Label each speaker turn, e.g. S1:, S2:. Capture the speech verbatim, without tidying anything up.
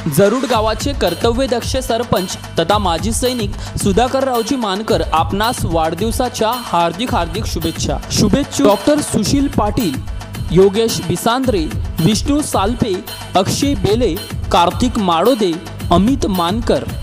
S1: जरूड गावाचे कर्तव्यदक्ष सरपंच तथा माजी सैनिक सुधाकररावजी मानकर आपणास वाढदिवसाच्या हार्दिक हार्दिक शुभेच्छा। शुभेच्छुक डॉक्टर सुशील पाटील, योगेश बिसांद्रे, विष्णू सालपे, अक्षय बेले, कार्तिक माडोदे, अमित मानकर।